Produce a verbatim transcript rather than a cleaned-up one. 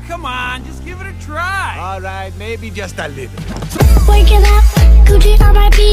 come on, just give it a try. All right, maybe just a little. Waking up, Gucci on my feet.